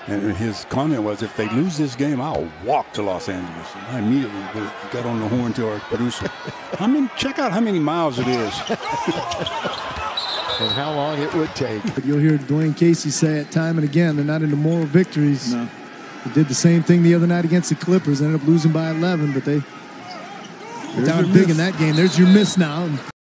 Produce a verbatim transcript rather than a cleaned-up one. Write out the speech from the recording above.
And his comment was, if they lose this game, I'll walk to Los Angeles. And I immediately got on the horn to our producer. I mean, check out how many miles it is. And how long it would take. But you'll hear Dwayne Casey say it time and again, they're not into moral victories. No. They did the same thing the other night against the Clippers, ended up losing by eleven, but they were down big in that game. There's your miss now.